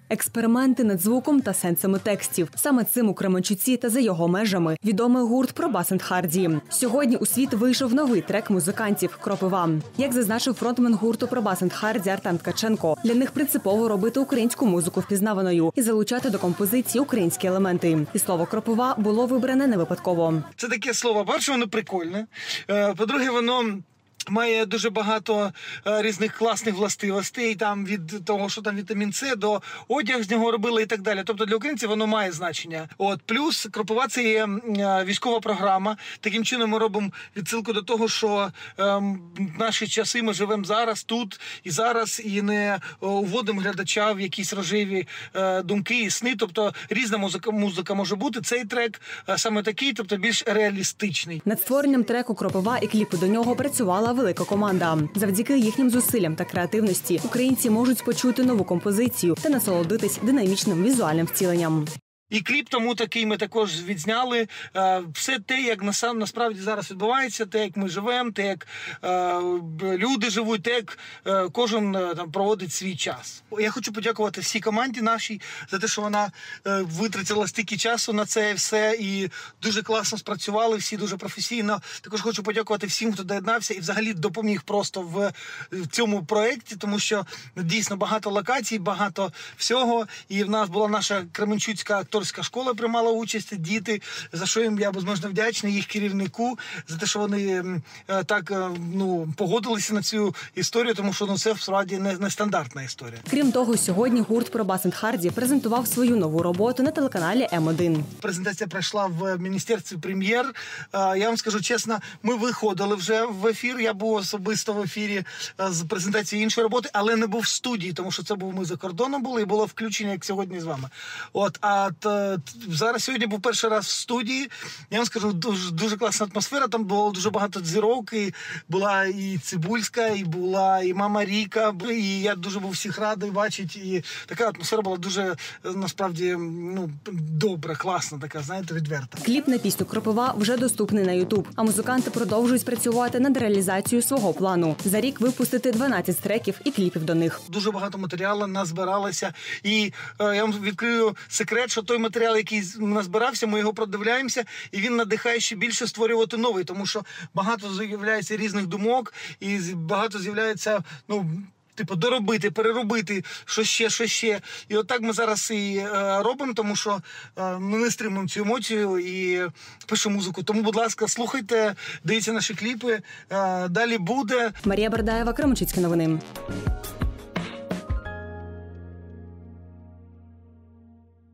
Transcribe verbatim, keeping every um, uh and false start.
Експерименти над звуком та сенсами текстів. Саме цим у Кременчуці та за його межами відомий гурт «Пробас енд Харді». Сьогодні у світ вийшов новий трек музикантів «Кропива». Як зазначив фронтмен гурту «Пробас енд Харді» Артем Ткаченко, для них принципово робити українську музику впізнаваною і залучати до композиції українські елементи. І слово «Кропива» було вибране не випадково. Це таке слово, перше, воно прикольне. По-друге, воно має дуже багато е, різних класних властивостей, там від того, що там вітамін С, до одяг з нього робили і так далі. Тобто для українців воно має значення. От плюс «Кропива» – це є е, військова програма. Таким чином ми робимо відсилку до того, що е, в наші часи ми живемо зараз, тут і зараз, і не е, уводимо глядача в якісь рожеві е, думки і сни. Тобто різна музика, музика може бути. Цей трек е, саме такий, тобто більш реалістичний. Над створенням треку «Кропива» і кліпу до нього працювала велика команда. Завдяки їхнім зусиллям та креативності українці можуть почути нову композицію та насолодитись динамічним візуальним втіленням. І кліп тому такий ми також відзняли. Все те, як насправді зараз відбувається, те, як ми живемо, те, як люди живуть, те, як кожен там проводить свій час. Я хочу подякувати всій команді нашій за те, що вона витратила стільки часу на це все і дуже класно спрацювали, всі дуже професійно. Також хочу подякувати всім, хто доєднався і взагалі допоміг просто в цьому проєкті, тому що дійсно багато локацій, багато всього. І в нас була наша кременчуцька акторська школа приймала участь, діти, за що їм я безмежно вдячний, їх керівнику, за те, що вони е, так е, ну, погодилися на цю історію, тому що ну, це справді не, не стандартна історія. Крім того, сьогодні гурт «Пробас енд Харді» презентував свою нову роботу на телеканалі М один. Презентація пройшла в Міністерстві прем'єр. Е, я вам скажу чесно, ми виходили вже в ефір, я був особисто в ефірі е, з презентацією іншої роботи, але не був в студії, тому що це був ми за кордоном були і було включення, як сьогодні з вами. От, а зараз сьогодні був перший раз в студії. Я вам скажу, дуже, дуже класна атмосфера. Там було дуже багато зірок. І була і Цибульська, і була і Мама Ріка. І я дуже був всіх радий бачити. І така атмосфера була дуже, насправді, ну, добра, класна така, знаєте, відверта. Кліп на пісню «Кропива» вже доступний на Ютуб. А музиканти продовжують працювати над реалізацією свого плану. За рік випустити дванадцять треків і кліпів до них. Дуже багато матеріалу назбиралося. І е, я вам відкрию секрет, що той матеріал, який назбирався, ми його продивляємося, і він надихає ще більше створювати новий, тому що багато з'являється різних думок, і багато з'являється, ну, типу, доробити, переробити, що ще, що ще. І отак ми зараз і е, робимо, тому що е, ми не стримуємо цю емоцію і пишемо музику. Тому, будь ласка, слухайте, дивіться наші кліпи, е, далі буде. Марія Бердаєва, Кременчуцькі новини.